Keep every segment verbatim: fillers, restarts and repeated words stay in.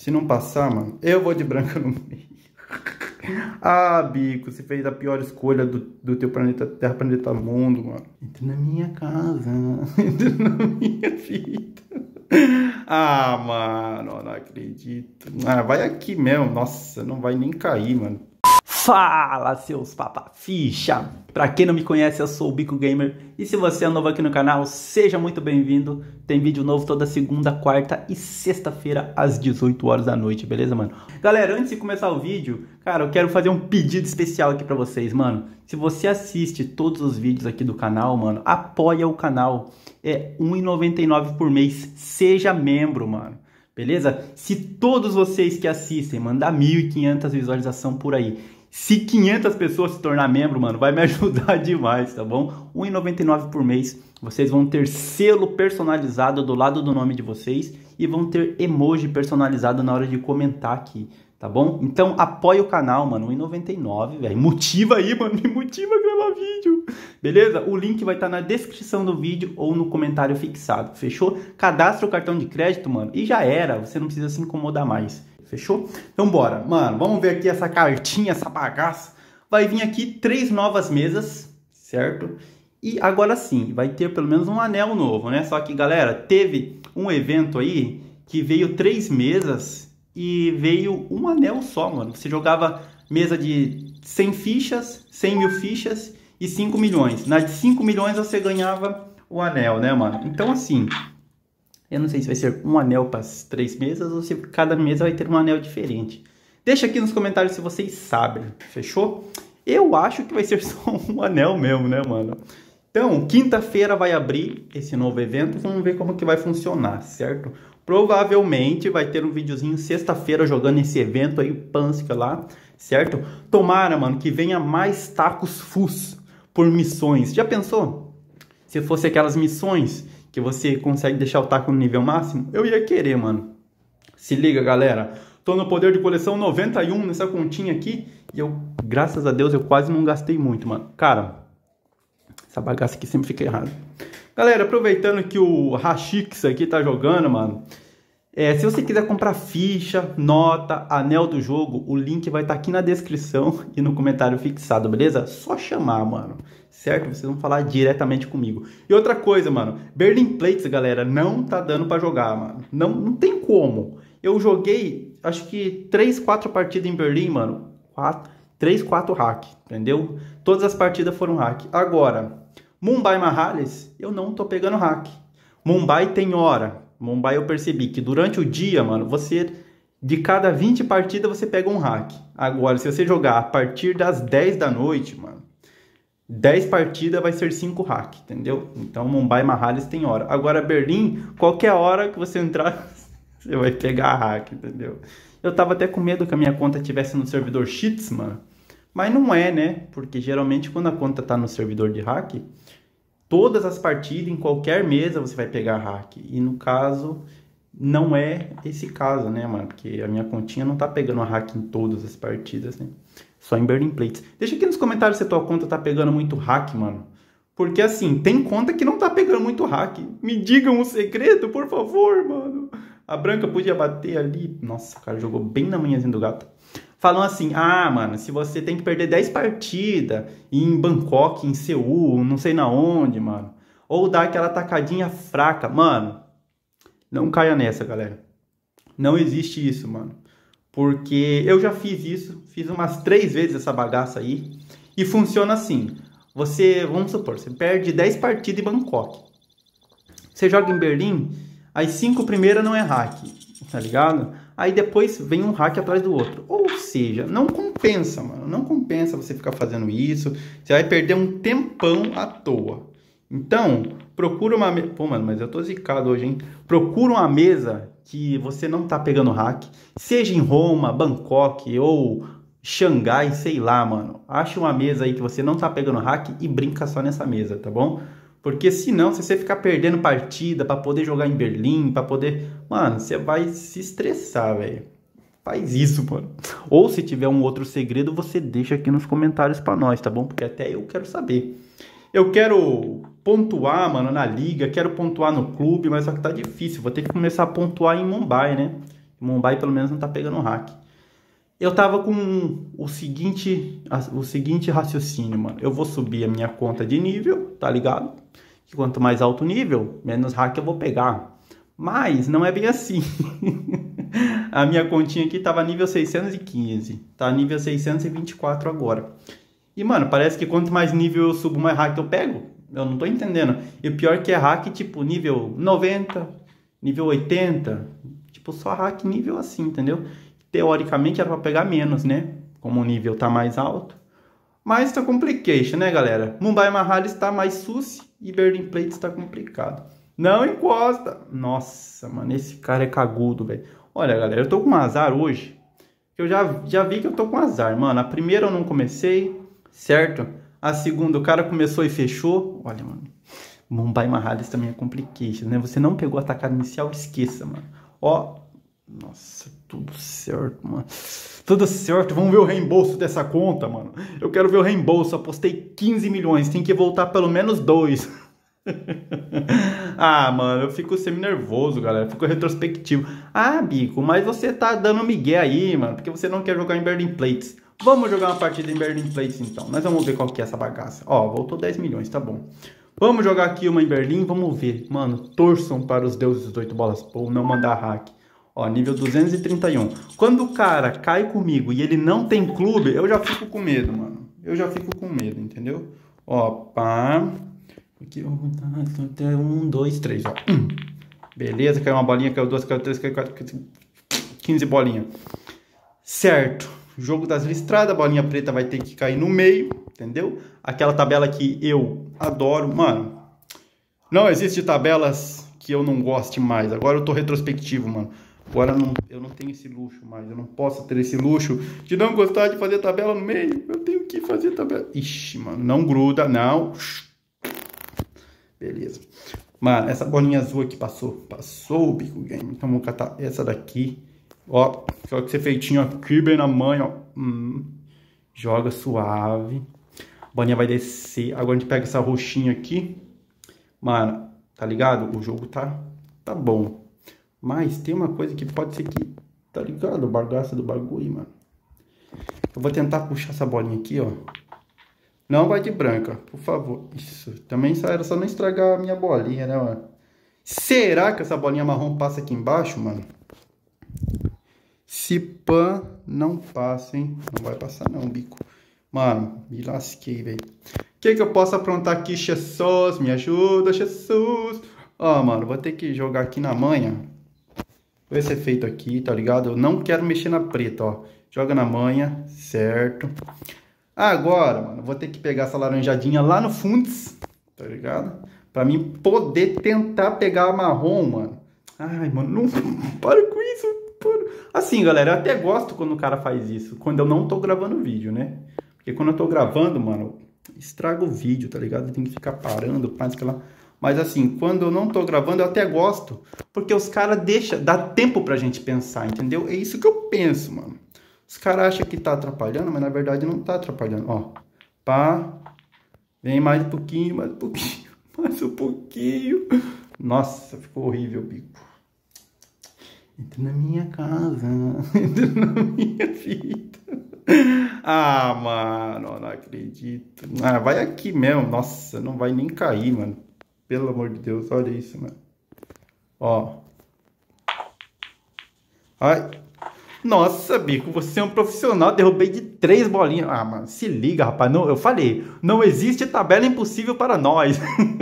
Se não passar, mano, eu vou de branca no meio. Ah, Bico, você fez a pior escolha do, do teu planeta Terra, planeta Mundo, mano. Entra na minha casa, entra na minha vida. Ah, mano, não acredito. Ah, vai aqui mesmo. Nossa, não vai nem cair, mano. Fala, seus papaficha! Pra quem não me conhece, eu sou o Bico Gamer. E se você é novo aqui no canal, seja muito bem-vindo. Tem vídeo novo toda segunda, quarta e sexta-feira às dezoito horas da noite, beleza, mano? Galera, antes de começar o vídeo, cara, eu quero fazer um pedido especial aqui pra vocês, mano. Se você assiste todos os vídeos aqui do canal, mano, apoia o canal. É um real e noventa e nove centavos por mês. Seja membro, mano. Beleza? Se todos vocês que assistem mandar mil e quinhentas visualizações por aí, se quinhentas pessoas se tornar membro, mano, vai me ajudar demais, tá bom? um real e noventa e nove centavos por mês. Vocês vão ter selo personalizado do lado do nome de vocês e vão ter emoji personalizado na hora de comentar aqui, tá bom? Então apoia o canal, mano, um real e noventa e nove centavos, velho. Motiva aí, mano, me motiva a gravar vídeo. Beleza? O link vai estar na descrição do vídeo ou no comentário fixado, fechou? Cadastra o cartão de crédito, mano, e já era, você não precisa se incomodar mais. Fechou? Então bora, mano, vamos ver aqui essa cartinha, essa bagaça. Vai vir aqui três novas mesas, certo? E agora sim, vai ter pelo menos um anel novo, né? Só que, galera, teve um evento aí que veio três mesas e veio um anel só, mano. Você jogava mesa de cem fichas, cem mil fichas e cinco milhões. Na de cinco milhões você ganhava o anel, né, mano? Então, assim... eu não sei se vai ser um anel para as três mesas ou se cada mesa vai ter um anel diferente. Deixa aqui nos comentários se vocês sabem, fechou? Eu acho que vai ser só um anel mesmo, né, mano? Então, quinta-feira vai abrir esse novo evento, vamos ver como que vai funcionar, certo? Provavelmente vai ter um videozinho sexta-feira jogando esse evento aí, Pansica lá, certo? Tomara, mano, que venha mais tacos fus por missões. Já pensou? Se fosse aquelas missões... que você consegue deixar o taco no nível máximo, eu ia querer, mano. Se liga, galera. Tô no poder de coleção noventa e um nessa continha aqui. E eu, graças a Deus, eu quase não gastei muito, mano. Cara, essa bagaça aqui sempre fica errada. Galera, aproveitando que o Rashix aqui tá jogando, mano. É, se você quiser comprar ficha, nota, anel do jogo, o link vai estar aqui na descrição e no comentário fixado, beleza? Só chamar, mano. Certo? Vocês vão falar diretamente comigo. E outra coisa, mano. Berlin Plates, galera, não tá dando pra jogar, mano. Não, não tem como. Eu joguei, acho que três, quatro partidas em Berlim, mano. três, quatro hack, entendeu? Todas as partidas foram hack. Agora, Mumbai Mahales, eu não tô pegando hack. Mumbai tem hora. Mumbai eu percebi que durante o dia, mano, você... de cada vinte partidas você pega um hack. Agora, se você jogar a partir das dez da noite, mano, dez partidas vai ser cinco hack, entendeu? Então, Mumbai Mahales tem hora. Agora, Berlim, qualquer hora que você entrar, você vai pegar hack, entendeu? Eu tava até com medo que a minha conta estivesse no servidor cheats, mano. Mas não é, né? Porque geralmente quando a conta tá no servidor de hack, todas as partidas, em qualquer mesa, você vai pegar hack. E no caso, não é esse caso, né, mano? Porque a minha continha não tá pegando hack em todas as partidas, né? Só em Berlin Plates. Deixa aqui nos comentários se a tua conta tá pegando muito hack, mano. Porque assim, tem conta que não tá pegando muito hack. Me digam um segredo, por favor, mano. A branca podia bater ali. Nossa, o cara jogou bem na manhãzinha do gato. Falam assim, ah, mano, se você tem que perder dez partidas em Bangkok, em Seul, não sei na onde, mano. Ou dar aquela tacadinha fraca. Mano, não caia nessa, galera. Não existe isso, mano. Porque eu já fiz isso, fiz umas três vezes essa bagaça aí. E funciona assim. Você, vamos supor, você perde dez partidas em Bangkok. Você joga em Berlim, as cinco primeiras não é hack, tá ligado? Aí depois vem um hack atrás do outro. Ou seja, não compensa, mano. Não compensa você ficar fazendo isso. Você vai perder um tempão à toa. Então, procura uma... Me... Pô, mano, mas eu tô zicado hoje, hein? Procura uma mesa que você não tá pegando hack. Seja em Roma, Bangkok ou Xangai, sei lá, mano. Acha uma mesa aí que você não tá pegando hack e brinca só nessa mesa, tá bom? Porque senão, se você ficar perdendo partida pra poder jogar em Berlim, pra poder... Mano, você vai se estressar, velho. Faz isso, mano. Ou se tiver um outro segredo, você deixa aqui nos comentários pra nós, tá bom? Porque até eu quero saber. Eu quero pontuar, mano, na liga. Quero pontuar no clube, mas só que tá difícil. Vou ter que começar a pontuar em Mumbai, né? Mumbai pelo menos não tá pegando hack. Eu tava com o seguinte, o seguinte raciocínio, mano. Eu vou subir a minha conta de nível, tá ligado? Que quanto mais alto nível, menos hack eu vou pegar. Mas não é bem assim. A minha continha aqui tava nível seiscentos e quinze. Tá nível seiscentos e vinte e quatro agora. E, mano, parece que quanto mais nível eu subo, mais hack eu pego. Eu não tô entendendo. E o pior que é hack, tipo, nível noventa, nível oitenta. Tipo, só hack nível assim, entendeu? Teoricamente era pra pegar menos, né? Como o nível tá mais alto. Mas tá complication, né, galera? Mumbai Mahal está mais sus e Burning Plate está complicado. Não encosta! Nossa, mano, esse cara é cagudo, velho. Olha, galera, eu tô com azar hoje. Eu já, já vi que eu tô com azar, mano. A primeira eu não comecei, certo? A segunda o cara começou e fechou. Olha, mano. Mumbai Mahal também é complication, né? Você não pegou a atacada inicial, esqueça, mano. Ó, nossa, tudo certo, mano. Tudo certo, vamos ver o reembolso dessa conta, mano. Eu quero ver o reembolso, apostei quinze milhões, tem que voltar pelo menos dois. Ah, mano, eu fico semi-nervoso, galera, fico retrospectivo. Ah, Bico, mas você tá dando migué aí, mano, porque você não quer jogar em Burning Plates. Vamos jogar uma partida em Burning Plates, então. Nós vamos ver qual que é essa bagaça. Ó, voltou dez milhões, tá bom. Vamos jogar aqui uma em Berlim, vamos ver. Mano, torçam para os deuses dos oito bolas ou não mandar hack. Ó, nível duzentos e trinta e um. Quando o cara cai comigo e ele não tem clube, eu já fico com medo, mano. Eu já fico com medo, entendeu? Ó, pá. Aqui, um, dois, três, ó. Beleza, caiu uma bolinha, caiu duas, caiu três, caiu quatro, quinze bolinhas. Certo. Jogo das listradas, a bolinha preta vai ter que cair no meio, entendeu? Aquela tabela que eu adoro. Mano, não existe tabelas que eu não goste mais. Agora eu tô retrospectivo, mano. Agora eu não, eu não tenho esse luxo mais. Eu não posso ter esse luxo de não gostar de fazer tabela no meio. Eu tenho que fazer tabela. Ixi, mano, não gruda, não. Beleza. Mano, essa bolinha azul aqui passou. Passou o Bico Game. Então vamos catar essa daqui. Ó, só que ser feitinho aqui, bem na manha, ó. Hum, joga suave. A bolinha vai descer. Agora a gente pega essa roxinha aqui. Mano, tá ligado? O jogo tá, tá bom. Mas tem uma coisa que pode ser que... Tá ligado? O bagaço do bagulho, mano. Eu vou tentar puxar essa bolinha aqui, ó. Não vai de branca, por favor. Isso. Também só era só não estragar a minha bolinha, né, mano? Será que essa bolinha marrom passa aqui embaixo, mano? Se pã, não passa, hein? Não vai passar não, Bico. Mano, me lasquei, velho. O que que eu posso aprontar aqui, Jesus? Me ajuda, Jesus. Ó, mano, vou ter que jogar aqui na manha. Vou esse efeito aqui, tá ligado? Eu não quero mexer na preta, ó. Joga na manha, certo. Agora, mano, vou ter que pegar essa laranjadinha lá no fundos, tá ligado? Pra mim poder tentar pegar a marrom, mano. Ai, mano, não... Para com isso. Para. Assim, galera, eu até gosto quando o cara faz isso. Quando eu não tô gravando vídeo, né? Porque quando eu tô gravando, mano, estraga o vídeo, tá ligado? Tem que ficar parando, faz aquela... Mas assim, quando eu não tô gravando, eu até gosto. Porque os caras deixam, dá tempo pra gente pensar, entendeu? É isso que eu penso, mano. Os caras acham que tá atrapalhando, mas na verdade não tá atrapalhando. Ó, pá, vem mais um pouquinho, mais um pouquinho, mais um pouquinho. Nossa, ficou horrível, Bico. Entra na minha casa, entra na minha vida. Ah, mano, não acredito. Ah, vai aqui mesmo. Nossa, não vai nem cair, mano. Pelo amor de Deus, olha isso, mano. Ó. Ai. Nossa, Bico, você é um profissional. Derrubei de três bolinhas. Ah, mano, se liga, rapaz. Não, eu falei, não existe tabela impossível para nós.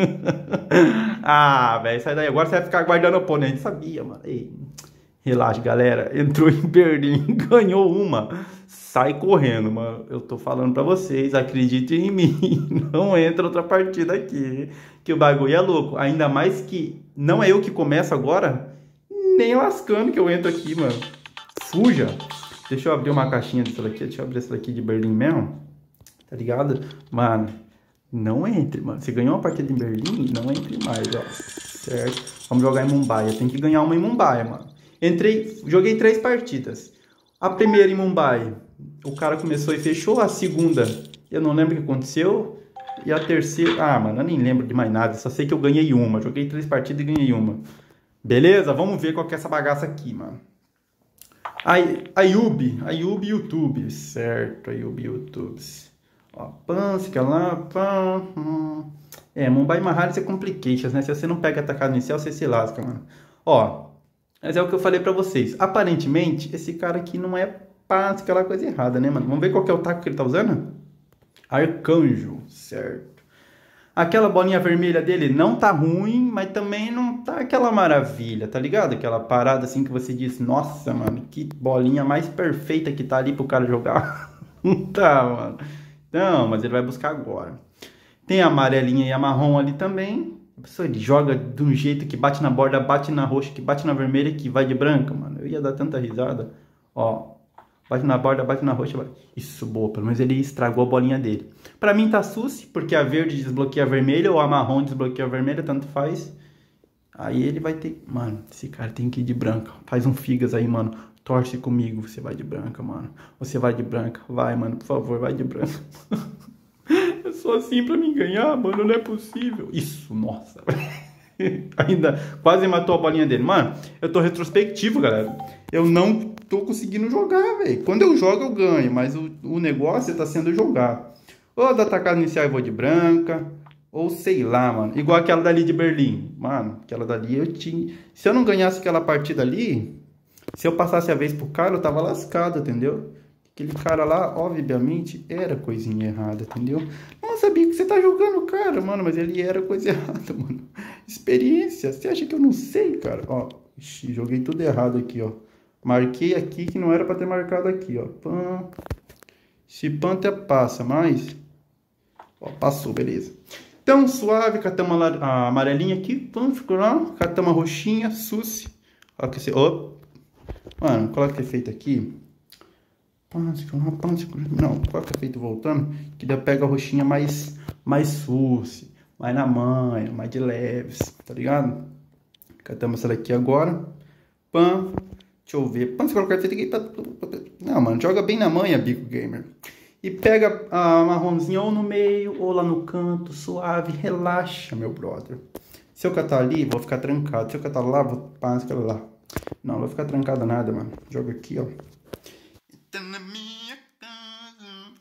Ah, velho, sai daí. Agora você vai ficar guardando o oponente. Sabia, mano. Ei, relaxa, galera. Entrou em Berlim, ganhou uma. Sai correndo, mano. Eu tô falando pra vocês, acreditem em mim. Não entra outra partida aqui, que o bagulho é louco. Ainda mais que não é eu que começo agora, nem lascando que eu entro aqui, mano. Fuja. Deixa eu abrir uma caixinha dessa daqui. Deixa eu abrir essa daqui de Berlim mesmo. Tá ligado? Mano, não entre, mano. Você ganhou uma partida em Berlim, não entre mais, ó. Certo? Vamos jogar em Mumbai. Eu tenho que ganhar uma em Mumbai, mano. Entrei, joguei três partidas. A primeira em Mumbai, o cara começou e fechou. A segunda, eu não lembro o que aconteceu. E a terceira, ah, mano, eu nem lembro de mais nada. Só sei que eu ganhei uma. Joguei três partidas e ganhei uma. Beleza? Vamos ver qual que é essa bagaça aqui, mano. Ai, Ayub, Ayub YouTube, certo, Ayub YouTube. Ó, pan, fica lá, pan. Hum. É, Mumbai Mahalis é complications, né? Se você não pega atacado inicial, você se lasca, mano. Ó, mas é o que eu falei pra vocês. Aparentemente, esse cara aqui não é pá, aquela coisa errada, né, mano? Vamos ver qual que é o taco que ele tá usando? Arcanjo, certo. Aquela bolinha vermelha dele não tá ruim, mas também não tá aquela maravilha, tá ligado? Aquela parada assim que você diz, nossa, mano, que bolinha mais perfeita que tá ali pro cara jogar. Não tá, mano. Não, mas ele vai buscar agora. Tem a amarelinha e a marrom ali também. A pessoa, ele joga de um jeito que bate na borda, bate na roxa, que bate na vermelha, que vai de branca, mano. Eu ia dar tanta risada. Ó, bate na borda, bate na roxa, bate. Isso, boa, pelo menos ele estragou a bolinha dele. Pra mim tá susse, porque a verde desbloqueia a vermelha, ou a marrom desbloqueia a vermelha, tanto faz. Aí ele vai ter... Mano, esse cara tem que ir de branca. Faz um figas aí, mano. Torce comigo, você vai de branca, mano. Você vai de branca. Vai, mano, por favor, vai de branca. É só assim pra mim ganhar, mano, não é possível. Isso, nossa. Ainda quase matou a bolinha dele. Mano, eu tô retrospectivo, galera. Eu não tô conseguindo jogar, velho. Quando eu jogo, eu ganho. Mas o, o negócio tá sendo jogar. Ou da atacada inicial eu vou de branca. Ou sei lá, mano. Igual aquela dali de Berlim. Mano, aquela dali eu tinha... Se eu não ganhasse aquela partida ali... Se eu passasse a vez pro cara, eu tava lascado, entendeu? Aquele cara lá, obviamente, era coisinha errada, entendeu? Não sabia que você tá jogando o cara, mano, mas ele era coisa errada, mano. Experiência, você acha que eu não sei, cara? Ó, ixi, joguei tudo errado aqui, ó. Marquei aqui que não era pra ter marcado aqui, ó. Pã. Se pan até passa, mas... Ó, passou, beleza. Então, suave, catamos a amarelinha aqui, pã, ficou lá. Catamos a roxinha, susse. Ó, que você... Ó. Mano, coloca o efeito aqui. Não, coloca o efeito voltando. Que daí pega a roxinha mais, mais suce, mais na manha, mais de leves, tá ligado? Catamos essa daqui agora. Pã. Deixa eu ver. Pã, você coloca o efeito aqui. Não, mano, joga bem na manha, Bico Gamer. E pega a marronzinha ou no meio ou lá no canto, suave. Relaxa, meu brother. Se eu catar ali, vou ficar trancado. Se eu catar lá, vou passar lá. Não, não vai ficar trancado nada, mano. Joga aqui, ó. Tá na minha casa.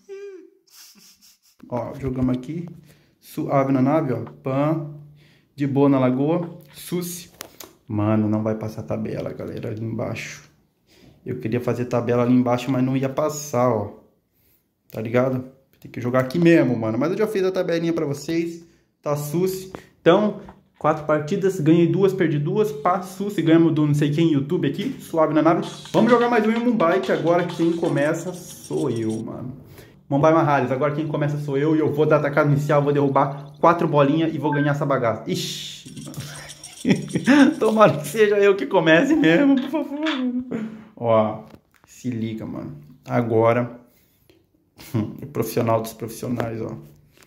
Ó, jogamos aqui. Suave na nave, ó. Pã. De boa na lagoa. Susse. Mano, não vai passar tabela, galera, ali embaixo. Eu queria fazer tabela ali embaixo, mas não ia passar, ó. Tá ligado? Tem que jogar aqui mesmo, mano. Mas eu já fiz a tabelinha pra vocês. Tá susse. Então... Quatro partidas, ganhei duas, perdi duas, passo, se ganhamos do não sei quem YouTube aqui, suave na nave. Vamos jogar mais um em Mumbai, que agora quem começa sou eu, mano. Mumbai Mahalis, agora quem começa sou eu e eu vou dar atacada inicial, vou derrubar quatro bolinhas e vou ganhar essa bagaça. Ixi, mano. Tomara que seja eu que comece mesmo, por favor. Ó, se liga, mano. Agora, o profissional dos profissionais, ó.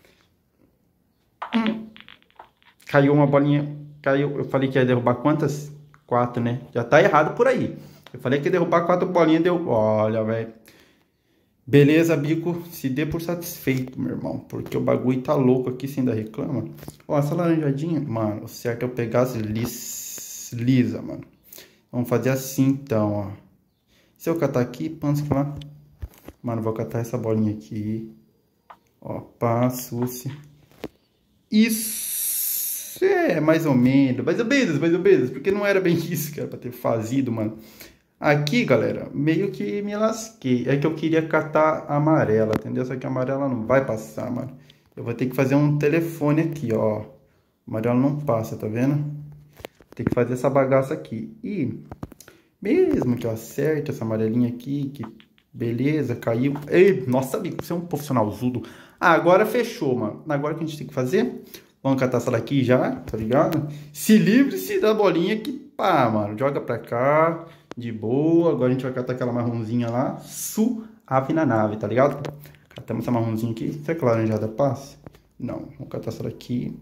Caiu uma bolinha, caiu, eu falei que ia derrubar quantas? Quatro, né? Já tá errado por aí. Eu falei que ia derrubar quatro bolinhas, deu... Olha, velho. Beleza, Bico, se dê por satisfeito, meu irmão. Porque o bagulho tá louco aqui, você ainda reclama. Ó, essa laranjadinha, mano, o certo é eu pegar as lis... lisa, mano. Vamos fazer assim, então, ó. Se eu catar aqui, pança lá. Mano, vou catar essa bolinha aqui. Ó, pá, suce. Isso. É, mais ou menos, mais ou menos, mais ou menos, porque não era bem isso que era pra ter fazido, mano. Aqui, galera, meio que me lasquei. É que eu queria catar a amarela, entendeu? Só que a amarela não vai passar, mano. Eu vou ter que fazer um telefone aqui, ó. Amarela não passa, tá vendo? Tem que fazer essa bagaça aqui. E mesmo que eu acerte essa amarelinha aqui, que beleza, caiu. Ei, nossa, Bico, você é um profissional zudo. Ah, agora fechou, mano. Agora o que a gente tem que fazer... Vamos catar essa daqui já, tá ligado? Se livre-se da bolinha que pá, mano. Joga pra cá, de boa. Agora a gente vai catar aquela marronzinha lá, suave na nave, tá ligado? Catamos essa marronzinha aqui. Será que a laranjada passa? Não, vamos catar essa daqui.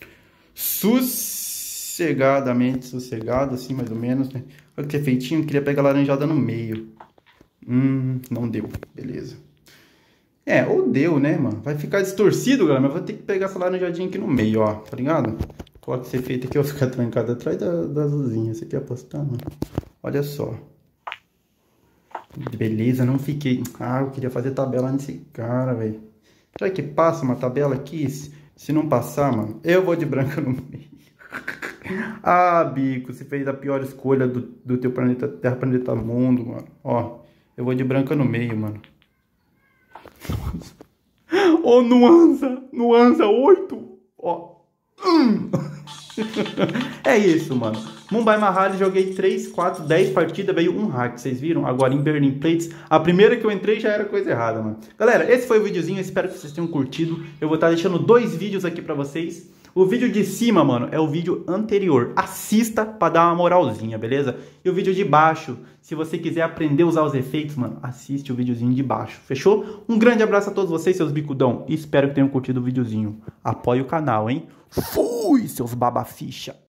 Sossegadamente, sossegado, assim, mais ou menos, né? Olha que feitinho, queria pegar a laranjada no meio. Hum, não deu, beleza. É, ou deu, né, mano? Vai ficar distorcido, galera, mas vou ter que pegar essa laranjadinha aqui no meio, ó, tá ligado? Coloca esse efeito aqui, eu vou ficar trancado atrás da, das luzinhas. Você quer apostar, mano? Olha só. Beleza, não fiquei. Ah, eu queria fazer tabela nesse cara, velho. Será que passa uma tabela aqui? Se, se não passar, mano, eu vou de branca no meio. Ah, Bico, você fez a pior escolha do, do teu planeta Terra, planeta Mundo, mano. Ó, eu vou de branca no meio, mano. Ô, oh, nuança, nuança oito. Ó. Hum. É isso, mano. Mumbai Mahali, joguei três, quatro, dez partidas, veio um hack, vocês viram? Agora em Burning Plates, a primeira que eu entrei já era coisa errada, mano. Galera, esse foi o videozinho, eu espero que vocês tenham curtido. Eu vou estar deixando dois vídeos aqui pra vocês. O vídeo de cima, mano, é o vídeo anterior. Assista pra dar uma moralzinha, beleza? E o vídeo de baixo, se você quiser aprender a usar os efeitos, mano, assiste o videozinho de baixo, fechou? Um grande abraço a todos vocês, seus bicudão. E espero que tenham curtido o videozinho. Apoie o canal, hein? Fui, seus babaficha!